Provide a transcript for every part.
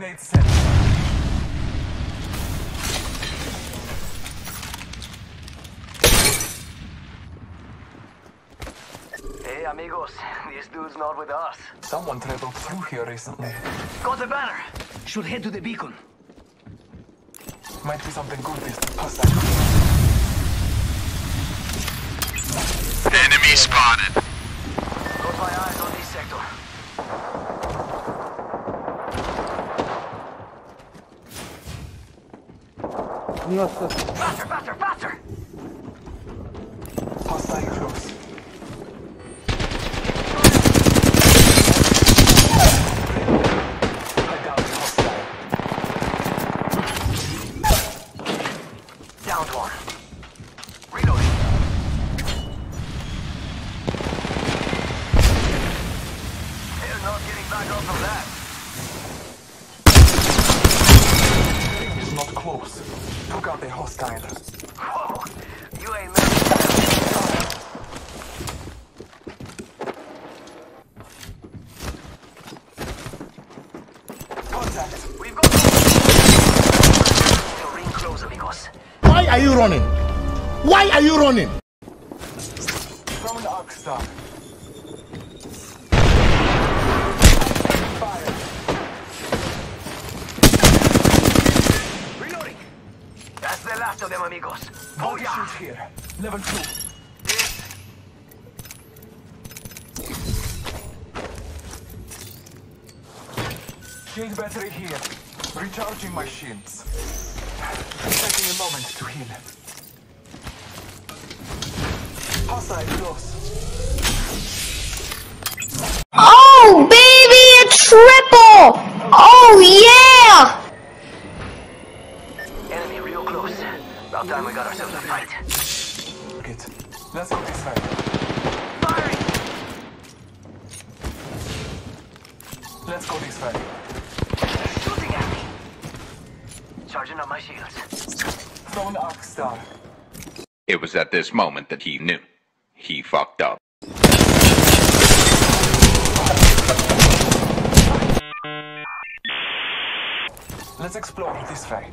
grenade set. Hey, amigos. This dude's not with us. Someone traveled through here recently. Got the banner. Should head to the beacon. Might be something good this hostile. Enemy spotted. Got my eyes on this sector. Faster, faster, faster! Hostile close. I down the hostile. Downed one. Reloading. They're not getting back up from that. It's not close. Took out the hostile. Whoa, you ain't messing. Contact. We've got the ring close, amigos. Why are you running? Why are you running? Throw an arc star. Fire. Reloading. That's the last of them, amigos. Oh yeah. Shoot here. Level 2. Shield battery here. Recharging my shields. Taking a moment to heal. Hostile close. Oh, baby, a triple! Oh, yeah! Enemy real close. About time we got ourselves a fight. Good. Let's go this way. Firing! Let's go this way. Shooting at me. Charging up my shields. Throw an arc star. It was at this moment that he knew. He fucked up. Let's explore this way.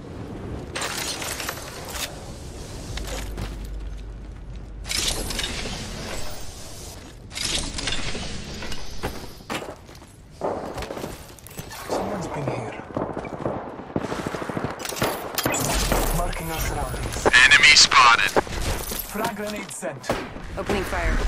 Someone's been here. Marking our surroundings. Enemy spotted. Frag grenade sent. Opening fire.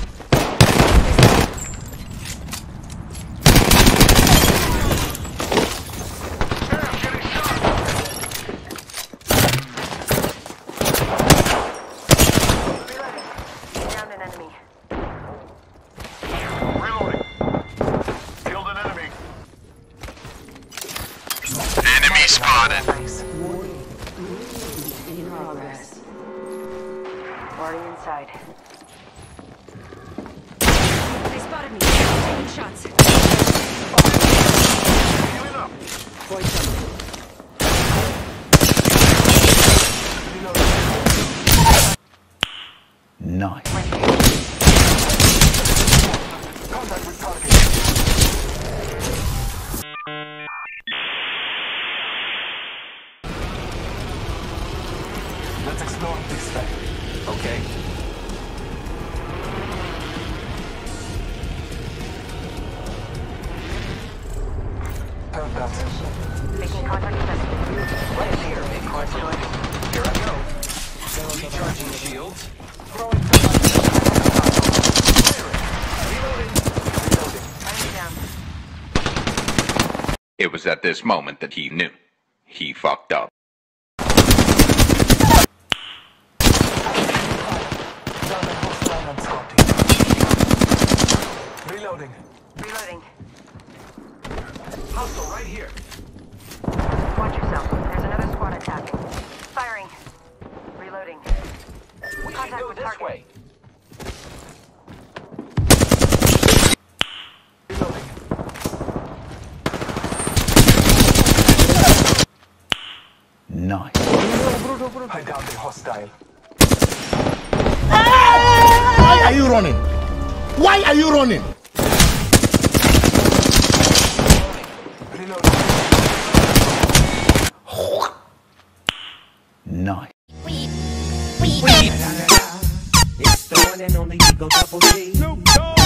Down an enemy. Reloading. Killed an enemy. Enemy spotted. Nice. In progress. Already inside. They spotted me. Taking shots. Healing up. Void jump. Nice. Contact with target. Let's explore this way. Okay. Heard that. Making contact with vessel. Right here, make contact. Here I go. Recharging shields. Throwing Reloading. Enemy down. It was at this moment that he knew. He fucked up. down the hostile and scouting. Reloading. Reloading. Hostile right here. Watch yourself. There's another squad attacking. Firing. Reloading. We Contact should go with this target. way. Reloading. Nice. I downed the hostile. Why are you running? Why are you running? Reloading. one and only Eagle Double G.